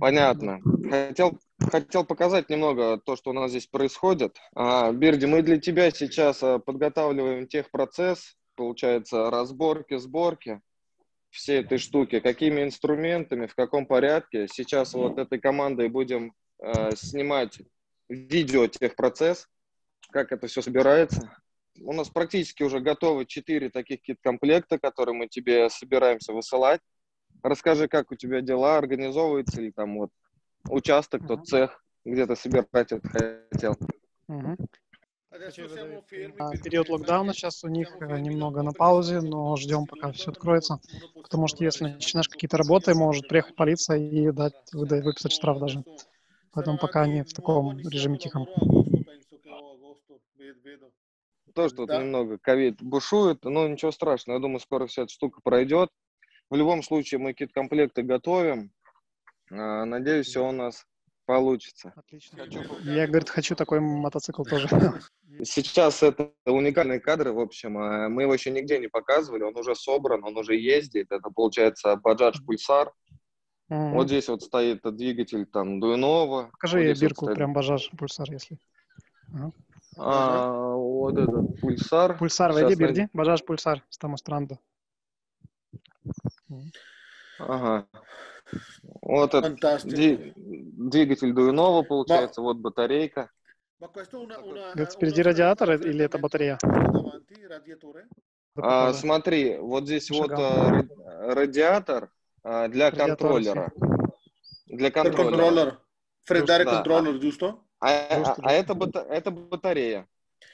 Понятно. Хотел показать немного то, что у нас здесь происходит. Бирди, мы для тебя сейчас подготавливаем техпроцесс, получается, разборки, сборки всей этой штуки. Какими инструментами, в каком порядке. Сейчас вот этой командой будем снимать видео техпроцесс, как это все собирается. У нас практически уже готовы 4 таких кит-комплекта, которые мы тебе собираемся высылать. Расскажи, как у тебя дела, организовывается ли там вот участок, тот цех, где ты собирать это хотел. Период локдауна сейчас у них немного на паузе, но ждем, пока все откроется. Потому что если начинаешь какие-то работы, может приехать полиция и выписать штраф даже. Поэтому пока они в таком режиме тихом. Тоже тут немного ковид бушует, но ничего страшного. Я думаю, скоро вся эта штука пройдет. В любом случае мы кит-комплекты готовим. Надеюсь, все у нас получится. Отлично. Я, говорит, хочу такой мотоцикл тоже. Сейчас это уникальные кадры, в общем. Мы его еще нигде не показывали. Он уже собран, он уже ездит. Это, получается, Bajaj Pulsar. Вот здесь вот стоит двигатель там Дуйнова. Покажи вот бирку, вот прям Bajaj Pulsar, если. Вот этот Pulsar. Pulsar, войди, Бирди. Bajaj Pulsar, estamos mostrando. Ага. Вот этот двигатель Дуйнова, получается, вот батарейка. Говорит, впереди радиатор или это батарея? Смотри, вот здесь вот радиатор для контроллера. Для контроллера. Фреддаре контроллер, justo? Это батарея.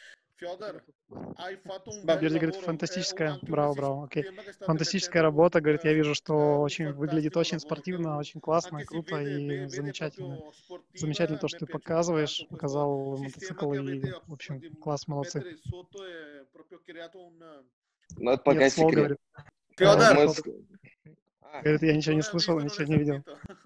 Бирди говорит, фантастическая, браво, окей. Фантастическая работа, говорит, я вижу, что выглядит очень спортивно, очень классно, круто и замечательно. Замечательно то, что ты показал мотоцикл и, в общем, класс, молодцы. Ну, это пока секрет. Говорит, я ничего не слышал, ничего не видел.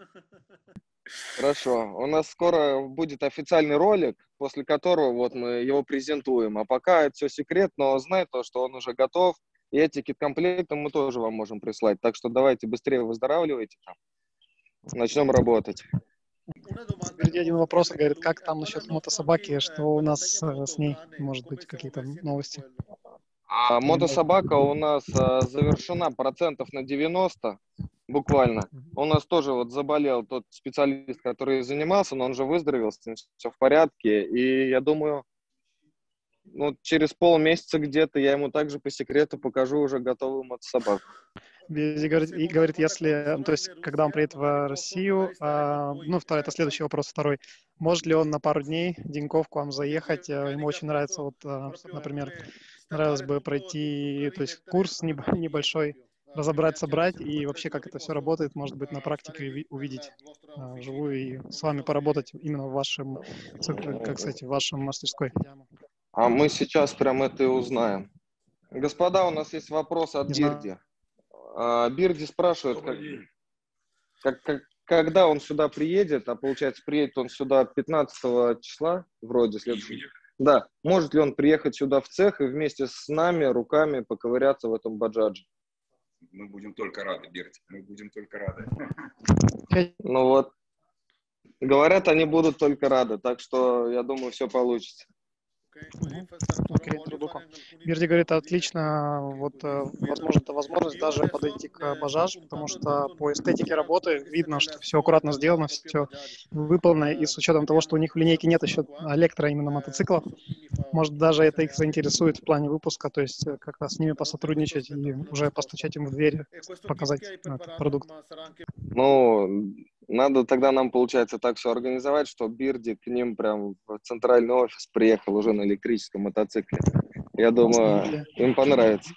Хорошо. У нас скоро будет официальный ролик, после которого вот мы его презентуем. А пока это все секрет, но знай то, что он уже готов. И эти кит-комплекты мы тоже вам можем прислать. Так что давайте быстрее выздоравливайте. Начнем работать. Впереди один вопрос, говорит, как там насчет мотособаки, что у нас с ней, может быть, какие-то новости? Мотособака у нас завершена процентов на 90, буквально. У нас тоже вот заболел тот специалист, который занимался, но он же выздоровел, все в порядке. И я думаю, ну, через полмесяца где-то я ему также по секрету покажу уже готовую мотособаку. И говорит, если, то есть, когда он приедет в Россию, это следующий вопрос, второй. Может ли он на пару дней, деньков к вам заехать? Ему очень нравится, вот, например, нравилось бы пройти, то есть, курс небольшой, разобрать, собрать, и вообще, как это все работает, может быть, на практике увидеть вживую и с вами поработать именно в вашем, как сказать, в вашем мастерской. А мы сейчас прям это и узнаем. Господа, у нас есть вопрос от Бирди. Бирди спрашивает, когда он сюда приедет, а получается, приедет он сюда 15 числа, вроде следующего. Да, может ли он приехать сюда в цех и вместе с нами руками поковыряться в этом баджадже? Мы будем только рады, Бирди, мы будем только рады. Ну вот, говорят, они будут только рады, так что я думаю, все получится. Бирди говорит, отлично, вот возможность даже подойти к Bajaj, потому что по эстетике работы видно, что все аккуратно сделано, все выполнено, и с учетом того, что у них в линейке нет еще электро именно мотоциклов, может даже это их заинтересует в плане выпуска, то есть как-то с ними посотрудничать и уже постучать им в двери, показать этот продукт. Ну, надо тогда нам, получается, так все организовать, что Бирди к ним прям в центральный офис приехал уже на электрическом мотоцикле. Я думаю, им понравится.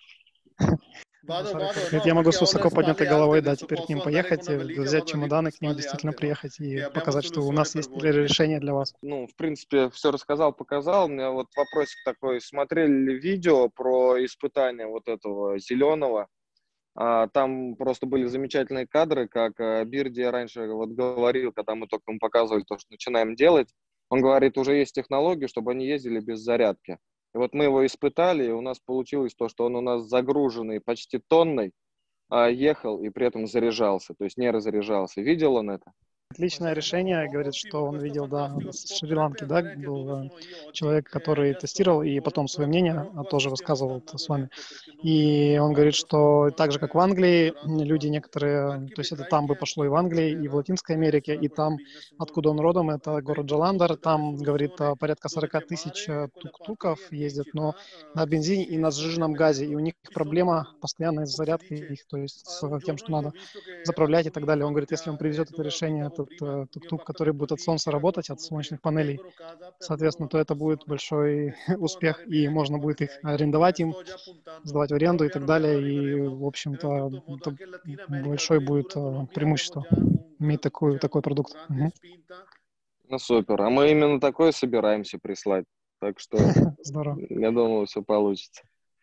Я могу с высоко поднятой головой, да, теперь к ним поехать, взять чемоданы, к ним действительно приехать и показать, что у нас есть решение для вас. Ну, в принципе, все рассказал, показал. У меня вот вопросик такой. Смотрели ли видео про испытание вот этого зеленого? Там просто были замечательные кадры, как Бирди раньше вот говорил, когда мы только ему показывали то, что начинаем делать. Он говорит, уже есть технологии, чтобы они ездили без зарядки. И вот мы его испытали, и у нас получилось то, что он у нас загруженный почти тонной ехал и при этом заряжался, то есть не разряжался. Видел он это? отличное решение, говорит, что он видел, да, с Шри-Ланки, да, был человек, который тестировал и потом свое мнение тоже высказывал с вами. И он говорит, что так же, как в Англии, люди некоторые, то есть это там бы пошло и в Англии, и в Латинской Америке, и там, откуда он родом, это город Джаландхар, там, говорит, порядка 40 тысяч тук-туков ездят, но на бензине и на сжиженном газе, и у них проблема постоянной зарядки их, то есть с тем, что надо заправлять и так далее. Он говорит, если он привезет это решение, этот тук-тук, который будет от солнца работать, от солнечных панелей, соответственно, то это будет большой успех, и можно будет их арендовать им, сдавать в аренду и так далее, и, в общем-то, это большое будет преимущество иметь такой продукт. Угу. Ну, супер. А мы именно такое собираемся прислать. Так что, здорово. Я думаю, все получится.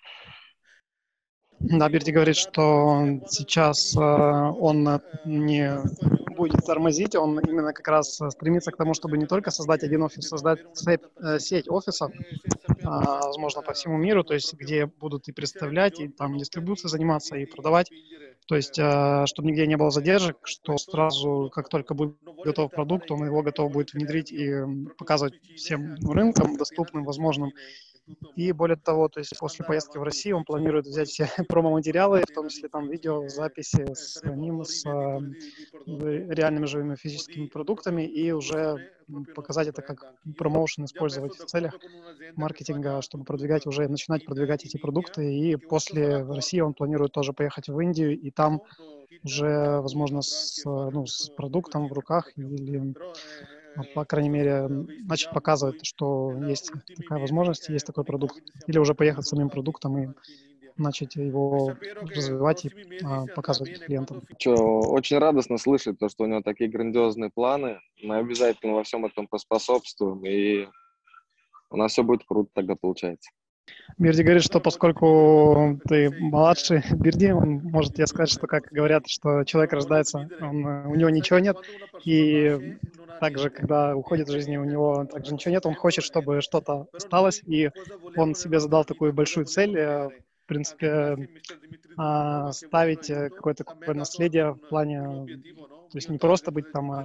Да, Берди говорит, что сейчас он не будет тормозить, он именно как раз стремится к тому, чтобы не только создать один офис, создать сеть офисов, возможно, по всему миру, то есть где будут и представлять, и там дистрибуцией заниматься, и продавать, то есть чтобы нигде не было задержек, что сразу, как только будет готов продукт, он его готов будет внедрить и показывать всем рынкам, доступным, возможным. И более того, то есть после поездки в Россию он планирует взять все промо-материалы, в том числе там видео, записи с ним, с реальными живыми физическими продуктами, и уже показать это как промоушен, использовать в целях маркетинга, чтобы продвигать, уже начинать продвигать эти продукты. И после России он планирует тоже поехать в Индию, и там уже, возможно, с продуктом в руках или, по крайней мере, начать показывать, что есть такая возможность, есть такой продукт. Или уже поехать с самим продуктом и начать его развивать и показывать клиентам. Очень радостно слышать то, что у него такие грандиозные планы. Мы обязательно во всем этом поспособствуем, и у нас все будет круто тогда получается. Бирди говорит, что поскольку ты младший Бирди, он может тебе сказать, что, как говорят, что человек рождается, у него ничего нет, и также, когда уходит из жизни, у него также ничего нет, он хочет, чтобы что-то осталось, и он себе задал такую большую цель, в принципе, ставить какое-то такое наследие в плане, то есть не просто быть там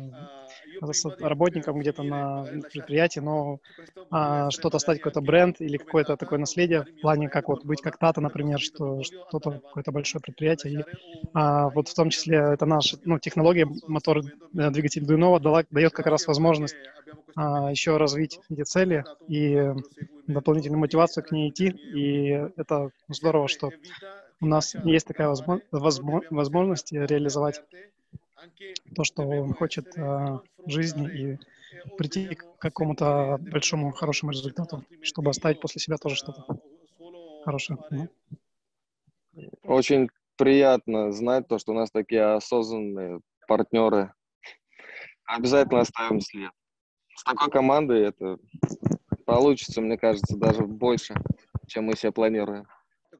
работником где-то на предприятии, но что-то стать, какой-то бренд или какое-то такое наследие в плане, как вот быть как Тата, например, что-то, какое-то большое предприятие. И вот в том числе это наша технология, мотор, двигатель Duinova дает как раз возможность еще развить эти цели и дополнительную мотивацию к ней идти. И это здорово, что у нас есть такая возможность реализовать то, что он хочет в жизни, и прийти к какому-то большому, хорошему результату, чтобы оставить после себя тоже что-то хорошее. Очень приятно знать то, что у нас такие осознанные партнеры. Обязательно оставим след. С такой командой это получится, мне кажется, даже больше, чем мы себе планируем.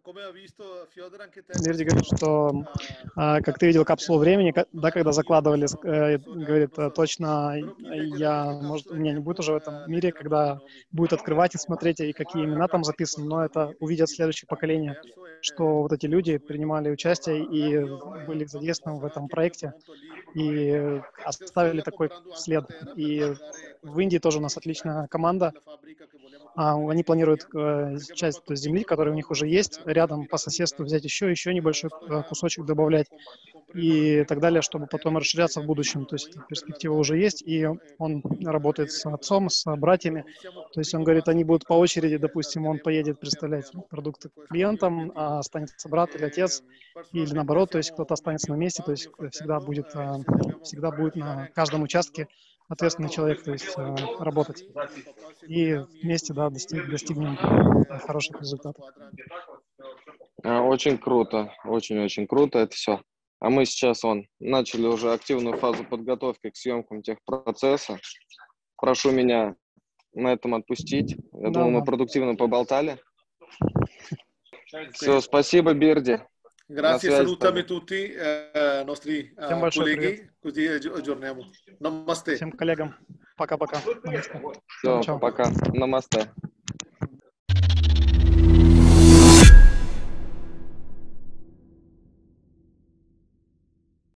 Бирди говорит, что как ты видел капсулу времени, да, когда закладывали, говорит, точно может, у меня не будет уже в этом мире, когда будет открывать и смотреть, и какие имена там записаны, но это увидят следующее поколение, что вот эти люди принимали участие и были задействованы в этом проекте и оставили такой след. И в Индии тоже у нас отличная команда. Они планируют часть земли, которая у них уже есть, рядом по соседству взять еще небольшой кусочек добавлять и так далее, чтобы потом расширяться в будущем. То есть перспектива уже есть, и он работает с отцом, с братьями. То есть он говорит, они будут по очереди, допустим, он поедет представлять продукты клиентам, а останется брат или отец, или наоборот, то есть кто-то останется на месте, то есть всегда будет на каждом участке ответственный человек, то есть работать. И вместе, да, достигнем хороших результатов. Очень круто, очень-очень круто это все. А мы сейчас начали уже активную фазу подготовки к съемкам техпроцесса. Прошу меня на этом отпустить. Я думаю, мы продуктивно поболтали. Все, спасибо, Бирди. Grazie, salutami tutti nostri colleghi, così aggiorniamo. Namaste. Всем коллегам. Пока-пока. Все, пока. Намасте.